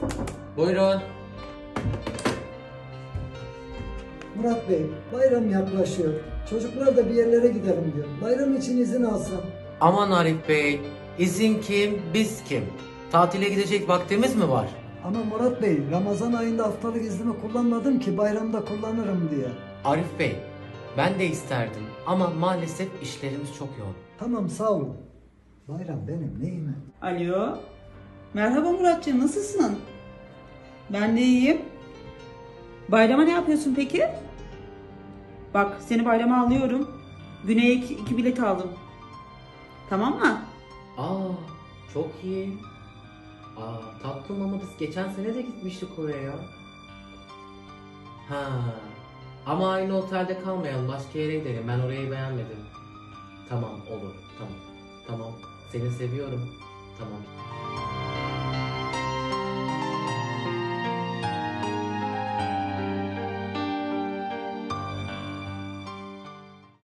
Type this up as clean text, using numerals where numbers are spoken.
Buyurun. Murat Bey, bayram yaklaşıyor. Çocuklar da bir yerlere gidelim diyor. Bayram için izin alsam. Aman Arif Bey, izin kim, biz kim? Tatile gidecek vaktimiz mi var? Ama Murat Bey, Ramazan ayında haftalık iznimi kullanmadım ki bayramda kullanırım diye. Arif Bey, ben de isterdim ama maalesef işlerimiz çok yoğun. Tamam, sağ olun. Bayram benim neyime? Alo. Merhaba Muratcığım, nasılsın? Ben de iyiyim. Bayrama ne yapıyorsun peki? Bak seni bayrama alıyorum. Güney'e iki bilet aldım. Tamam mı? Aa, çok iyi. Tatlım ama biz geçen sene de gitmiştik oraya. Ha, ama aynı otelde kalmayalım, başka yere gidelim. Ben orayı beğenmedim. Tamam, olur, tamam. Tamam, seni seviyorum. Tamam.